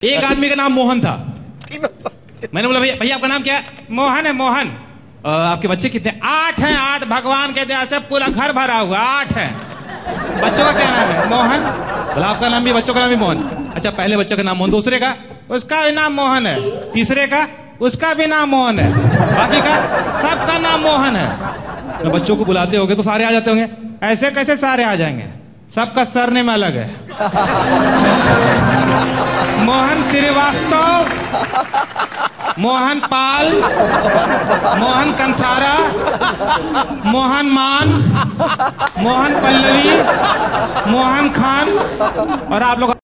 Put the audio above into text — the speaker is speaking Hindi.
एक आदमी का नाम मोहन था। मैंने बोला भैया भैया आपका नाम क्या है? मोहन है मोहन। आपके बच्चे कितने? 8 हैं। 8 भगवान के दया से पूरा घर भरा हुआ 8 है। बच्चों का क्या नाम है? मोहन। बोला आपका नाम भी, बच्चों का नाम भी मोहन। अच्छा पहले बच्चों का नाम मोहन, दूसरे का? उसका भी नाम मोहन है। तीसरे का? उसका भी नाम मोहन है। बाकी का? सबका नाम मोहन है। तो बच्चों को बुलाते होंगे तो सारे आ जाते होंगे। ऐसे कैसे सारे आ जाएंगे? सबका सरनेम अलग है। मोहन श्रीवास्तव, मोहन पाल, मोहन कंसारा, मोहन मान, मोहन पल्लवी, मोहन खान। और आप लोग